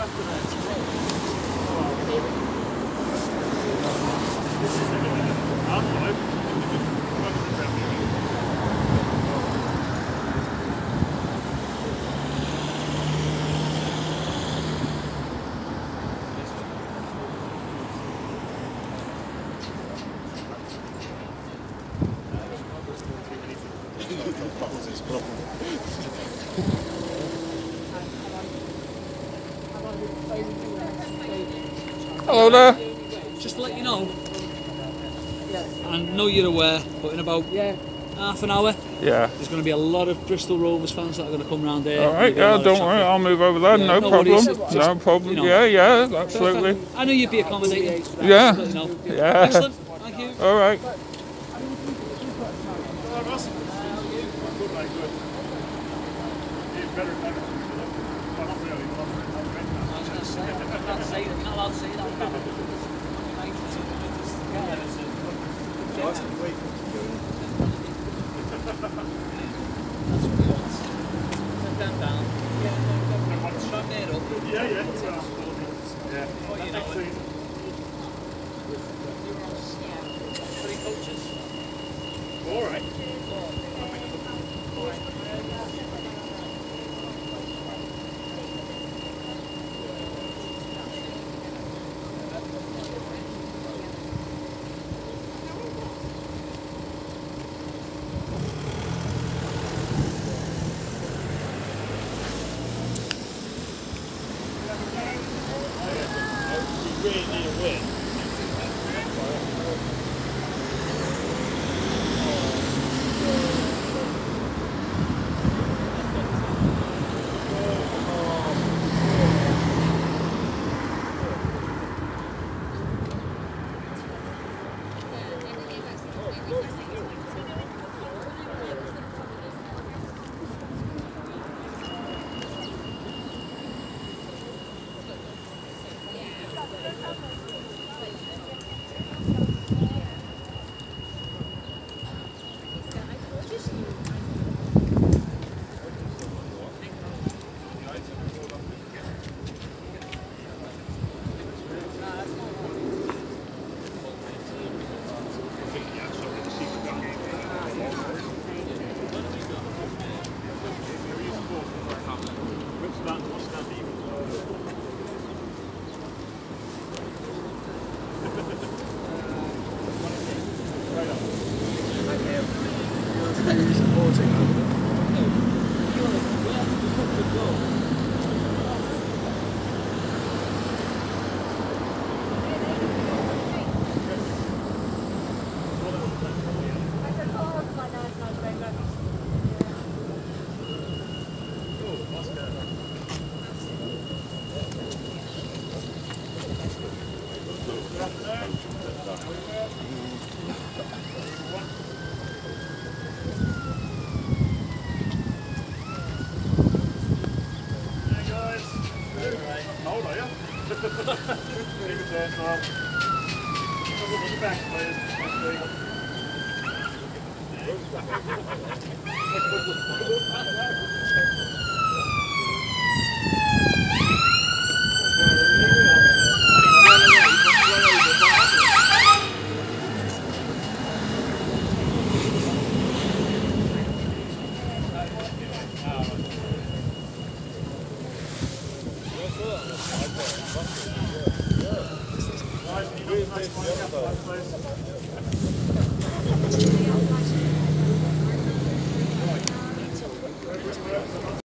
Hello there. Just to let you know, I know you're aware, but in about half an hour, there's going to be a lot of Bristol Rovers fans that are going to come round here. All right, don't worry, I'll move over there, no problem. No problem, you know. Yeah, absolutely. Perfect. I know you'd be accommodating. Yeah, Just to let you know. yeah. Excellent, thank you. All right. All right. Really need a win. Nice,